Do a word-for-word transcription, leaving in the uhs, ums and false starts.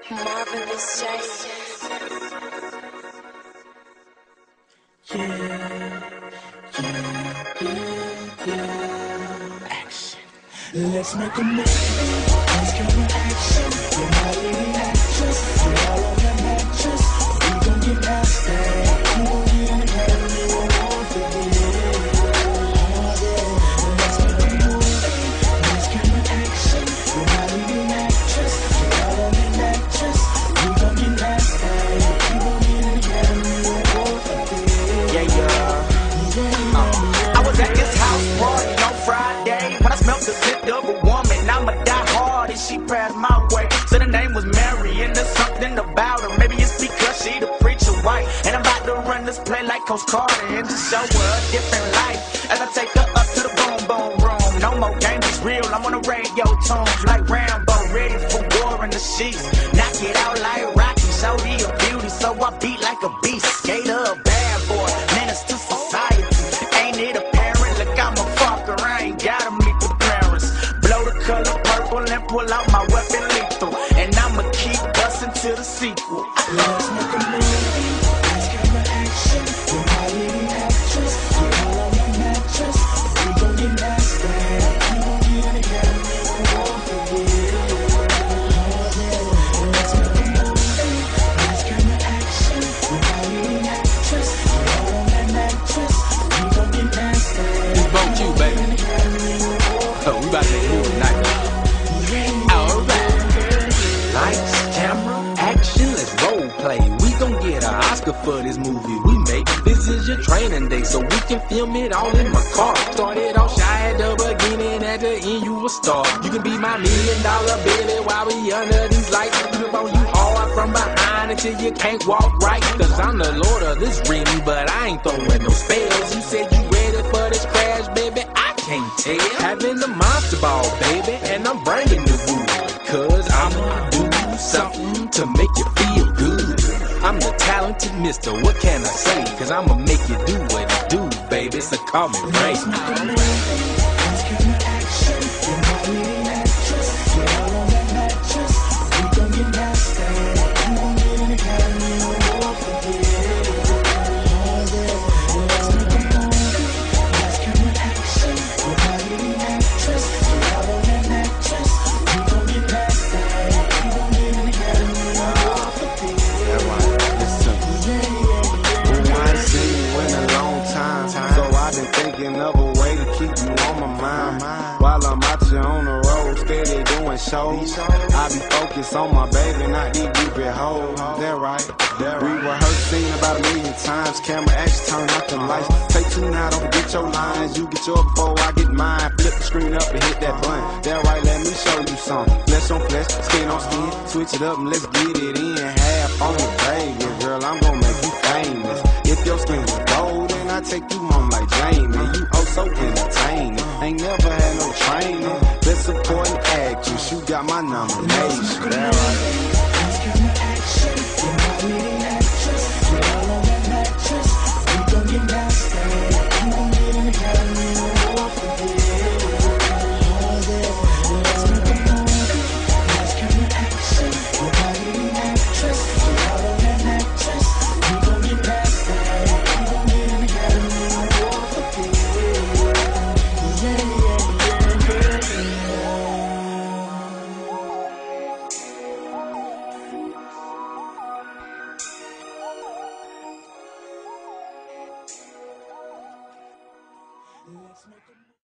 Marvelous Chase. Yeah, yeah, yeah, yeah. Action. Let's make a movie. Let's camera action. You're my leading actress. You're all of them actress. We gon' get past that. You gon' get an Academy Award for this. Oh yeah. Let's make a movie. Let's camera action. You're my leading actress. You're all of them actress. We gon' get past that. You gon' get an Academy Award for this. Yeah, yeah. Uh, I was at this house party on Friday when I smelled the scent of a woman. I'ma die hard and she passed my way. Said her name was Mary and there's something about her. Maybe it's because she the preacher white. And I'm about to run this play like Coach Carter and just show her a different life. As I take her up to the boom boom room. No more games, it's real. I'm on the radio tunes like Rambo, ready for war in the sheets. Knock it out like Rocky, show the a beauty, so I beat like a beast. Skater, a bad boy, menace to society. Ain't it apparent? Look, I'm a fucker, I ain't gotta meet the parents. Blow the color purple and pull out my weapon lethal. And I'ma keep busting to the sequel. Let's make a movie. Let's camera action. You're my leading actress. You're all of them actress. We gon' get past that. You gon' get an Academy Award for this. Oh yeah. Let's make a movie. Let's camera action. You're my leading actress. You're all of them actress. We gon' get past that. It's both you, baby. Oh, we about to make a movie tonight. Alright. Lights, camera, action, let's role play. We gon' get an Oscar for this movie we make. This is your training day, so we can film it all in my car. Started off shy at the beginning, at the end you a star. You can be my million dollar baby while we under these lights. Grip on you hard from behind until you can't walk right. Cause I'm the lord of this ring, but I ain't throwing no spells. You said you ready for this crash, baby, I can't tell. Having the monster ball, baby, and I'm bringing the wood. Cause I'ma do something to make you feel good. I'm the talented mister, what can I say? Cause I'ma make you do what you do, baby, so call me Ray. Let's camera action. You're my leading actress. You're all of them actress. We gon' get past that. You gon' get an Academy Award for this. Oh yeah. Let's make a movie. Let's camera action. You're my leading actress. You're all of them actress. We gon' get past that. You gon' get an Academy Award for this. That's right. Listen. Well, I ain't seen you in a long time, so I've been thinking of a way to keep you on my mind. While I'm out here on the road, steady doing shows, I be focused on my baby, not these deep hoes. That right. We rehearse scene about a million times. Camera action, turn out the lights. Take two now, don't forget your lines. You get yours before I get mine. Flip the screen up and hit that button. That right, let me show you something. Flesh on flesh, skin on skin. Switch it up and let's get it in. Half on the baby, girl, I'm gonna make you famous. If your skin is gold, then I take you home like Jamie. You oh so entertaining. Ain't never had no training. Best supporting actress, you got my nomination. That right. Let's camera action. You're my leading actress. You're all of them actress. We gon' get past that. You gon' get an Academy Award for this. Oh yeah. Let's make a movie. Let's camera action. You're my leading actress. You're all of them actress. We gon' get past that. You gon' get an Academy Award for this. Yeah, yeah, yeah, yeah. Let's make a